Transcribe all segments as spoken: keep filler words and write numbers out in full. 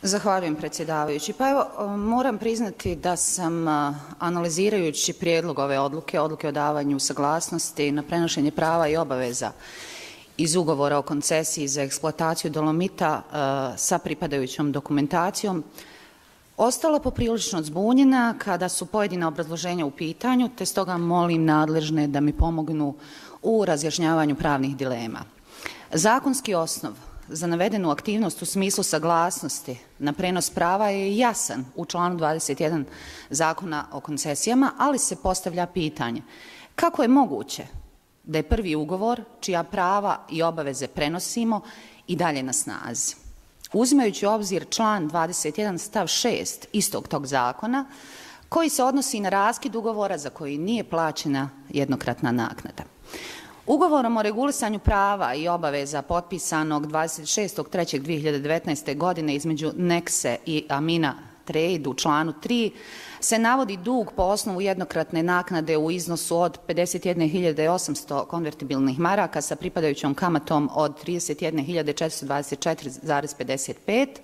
Zahvaljujem, predsjedavajući. Pa evo, moram priznati da sam, analizirajući prijedlog ove odluke, odluke o davanju saglasnosti na prenošenje prava i obaveza iz ugovora o koncesiji za eksploataciju dolomita sa pripadajućom dokumentacijom, ostala poprilično zbunjena kada su pojedina obrazloženja u pitanju, te stoga molim nadležne da mi pomognu u razjašnjavanju pravnih dilema. Zakonski osnov za navedenu aktivnost u smislu saglasnosti na prenos prava je jasan u članu dvadeset jedan Zakona o koncesijama, ali se postavlja pitanje kako je moguće da je prvi ugovor, čija prava i obaveze prenosimo, i dalje na snazi. Uzimajući u obzir član dvadeset jedan stav šest istog tog zakona, koji se odnosi na raskid ugovora za koji nije plaćena jednokratna naknada. Ugovorom o regulisanju prava i obaveza potpisanog dvadeset šestog trećeg dvije hiljade devetnaeste. godine između Nexe i Amina Trade u članu tri se navodi dug po osnovu jednokratne naknade u iznosu od pedeset jedne hiljade osamsto konvertibilnih maraka sa pripadajućom kamatom od trideset jedne hiljade četiristo dvadeset četiri zarez pedeset pet,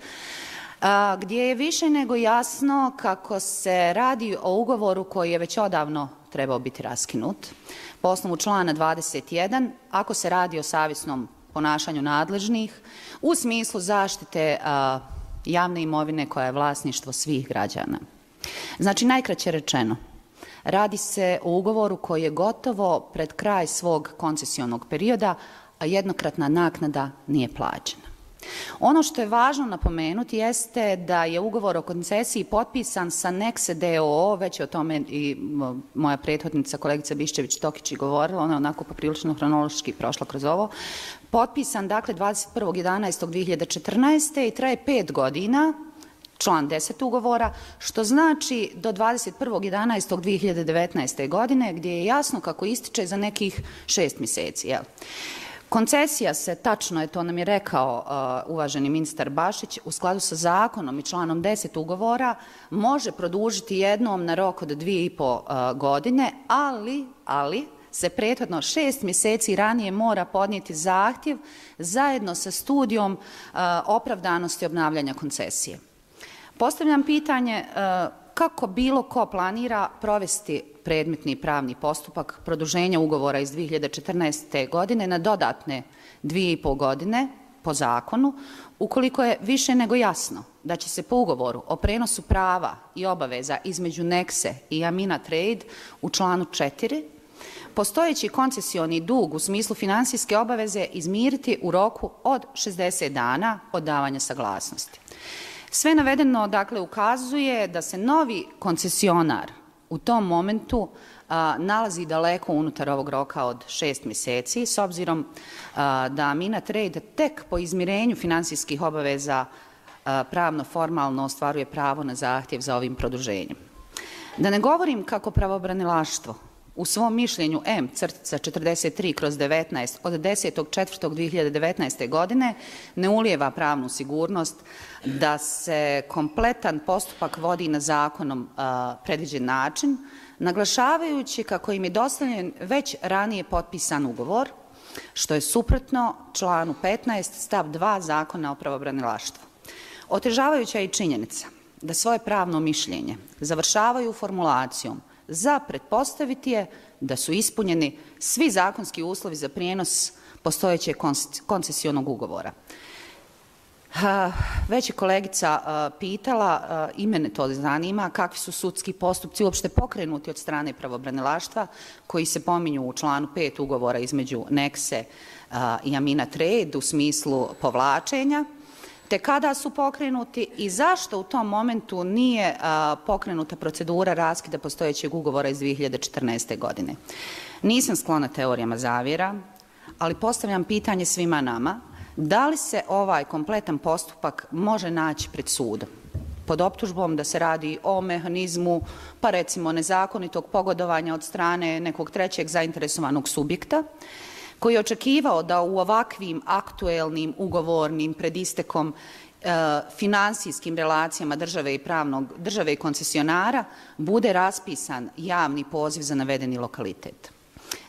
gdje je više nego jasno kako se radi o ugovoru koji je već odavno trebao biti raskinut po osnovu člana dvadeset jedan, ako se radi o savjesnom ponašanju nadležnih u smislu zaštite a, javne imovine koja je vlasništvo svih građana. Znači, najkraće rečeno, radi se o ugovoru koji je gotovo pred kraj svog koncesionog perioda, a jednokratna naknada nije plaćena. Ono što je važno napomenuti jeste da je ugovor o koncesiji potpisan sa Nexe d o o, već je o tome i moja prethodnica kolegica Biščević-Tokić govorila, ona je onako poprilično hronološki prošla kroz ovo, potpisan dakle dvadeset prvog jedanaestog dvije hiljade četrnaeste. i traje pet godina, član deset ugovora, što znači do dvadeset prvog jedanaestog dvije hiljade devetnaeste. godine, gdje je jasno kako ističe za nekih šest mjeseci. Jel? Koncesija se, tačno je, to nam je rekao uh, uvaženi ministar Bašić, u skladu sa zakonom i članom deset ugovora može produžiti jednom na rok od dvije i po uh, godine, ali, ali se prethodno šest mjeseci ranije mora podnijeti zahtjev zajedno sa studijom uh, opravdanosti obnavljanja koncesije. Postavljam pitanje uh, kako bilo ko planira provesti predmetni pravni postupak produženja ugovora iz dvije hiljade četrnaeste. godine na dodatne dvije i po godine po zakonu, ukoliko je više nego jasno da će se po ugovoru o prenosu prava i obaveza između Nexe i Amina Trade u članu četiri postojeći koncesioni dug u smislu finansijske obaveze izmiriti u roku od šezdeset dana od davanja saglasnosti. Sve navedeno, dakle, ukazuje da se novi koncesionar u tom momentu a, nalazi daleko unutar ovog roka od šest mjeseci, s obzirom a, da Amina Trade tek po izmirenju finansijskih obaveza a, pravno formalno ostvaruje pravo na zahtjev za ovim produženjem. Da ne govorim kako pravobranilaštvo u svom mišljenju M četrdeset tri kroz devetnaest od desetog četvrtog dvije hiljade devetnaeste. godine ne ulijeva pravnu sigurnost da se kompletan postupak vodi na zakonom a, predviđen način, naglašavajući kako im je dostavljen već ranije potpisan ugovor, što je suprotno članu petnaest stav dva Zakona o pravobranilaštvu. Otežavajuća je i činjenica da svoje pravno mišljenje završavaju formulacijom za pretpostaviti je da su ispunjeni svi zakonski uslovi za prijenos postojećeg koncesionog ugovora. Već je kolegica pitala, i mene to zanima, kakvi su sudski postupci uopšte pokrenuti od strane pravobranilaštva koji se pominju u članu pet ugovora između Nexe i Amina Trade u smislu povlačenja, te kada su pokrenuti i zašto u tom momentu nije a, pokrenuta procedura raskida postojećeg ugovora iz dvije hiljade četrnaeste. godine. Nisam sklona teorijama zavjera, ali postavljam pitanje svima nama, da li se ovaj kompletan postupak može naći pred sudom pod optužbom da se radi o mehanizmu, pa recimo nezakonitog pogodovanja od strane nekog trećeg zainteresovanog subjekta, koji je očekivao da u ovakvim aktuelnim ugovornim pred istekom e, finansijskim relacijama države i pravnog države i koncesionara bude raspisan javni poziv za navedeni lokalitet.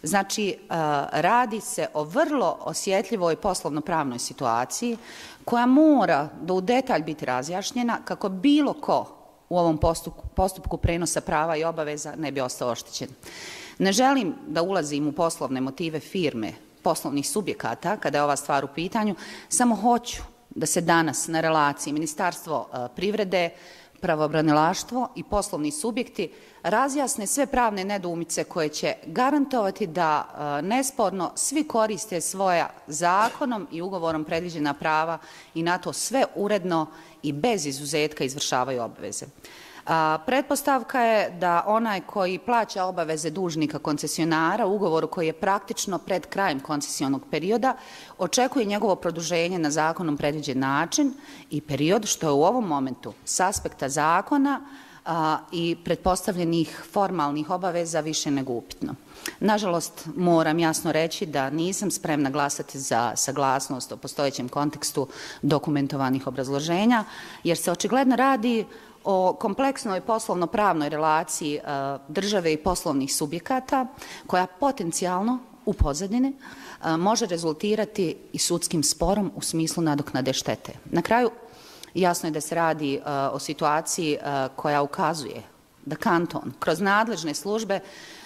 Znači, radi se o vrlo osjetljivoj poslovno-pravnoj situaciji koja mora do u detalj biti razjašnjena kako bilo ko u ovom postupku, postupku prenosa prava i obaveza ne bi ostao oštećen. Ne želim da ulazim u poslovne motive firme, poslovnih subjekata, kada je ova stvar u pitanju, samo hoću da se danas na relaciji Ministarstvo privrede, pravobranilaštvo i poslovni subjekti razjasne sve pravne nedoumice koje će garantovati da nesporno svi koriste svoja zakonom i ugovorom predviđena prava i na to sve uredno i bez izuzetka izvršavaju obaveze. A, pretpostavka je da onaj koji plaća obaveze dužnika koncesionara u ugovoru koji je praktično pred krajem koncesionog perioda očekuje njegovo produženje na zakonom predviđen način i period što je u ovom momentu s aspekta zakona a, i pretpostavljenih formalnih obaveza više nego upitno. Nažalost, moram jasno reći da nisam spremna glasati za saglasnost o postojećem kontekstu dokumentovanih obrazloženja, jer se očigledno radi o kompleksnoj poslovno-pravnoj relaciji države i poslovnih subjekata koja potencijalno u pozadini može rezultirati i sudskim sporom u smislu nadoknade štete. Na kraju, jasno je da se radi o situaciji koja ukazuje da kanton kroz nadležne službe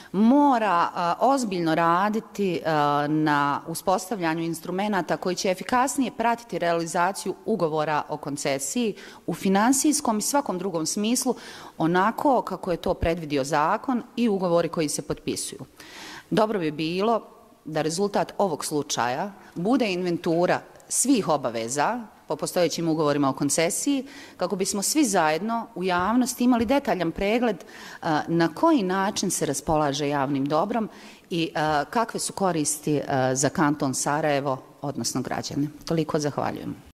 mora ozbiljno raditi na uspostavljanju instrumenata koji će efikasnije pratiti realizaciju ugovora o koncesiji u finansijskom i svakom drugom smislu onako kako je to predvidio zakon i ugovori koji se potpisuju. Dobro bi bilo da rezultat ovog slučaja bude inventura svih obaveza po postojećim ugovorima o koncesiji, kako bismo svi zajedno u javnosti imali detaljan pregled na koji način se raspolaže javnim dobrom i kakve su koristi za kanton Sarajevo, odnosno građane. Toliko, zahvaljujem.